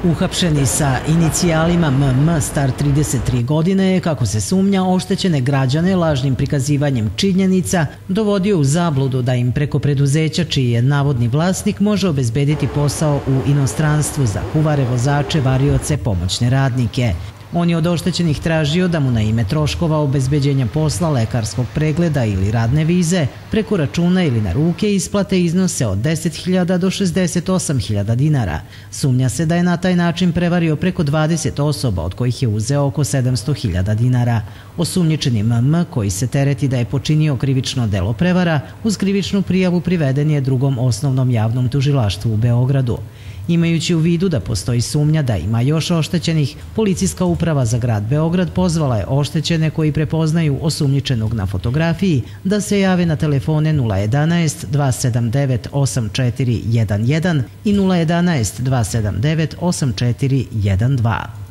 Uhapšeni sa inicijalima MM star 33 godine je, kako se sumnja, oštećene građane lažnim prikazivanjem činjenica dovodio u zabludu da im preko preduzeća čiji je navodni vlasnik može obezbediti posao u inostranstvu za kuvare, vozače, varioce, pomoćne radnike. On je od oštećenih tražio da mu na ime troškova obezbeđenja posla, lekarskog pregleda ili radne vize preko računa ili na ruke isplate iznose od 10.000 do 68.000 dinara. Sumnja se da je na taj način prevario preko 20 osoba, od kojih je uzeo oko 700.000 dinara. Osumnjičeni MM, koji se tereti da je počinio krivično delo prevara, uz krivičnu prijavu priveden je Drugom osnovnom javnom tužilaštvu u Beogradu. Imajući u vidu da postoji sumnja da ima još oštećenih, Policijska uprava za grad Beograd pozvala je oštećene koji prepoznaju osumnjičenog na fotografiji da se jave na telefone 011 279 8411 i 011 279 8412.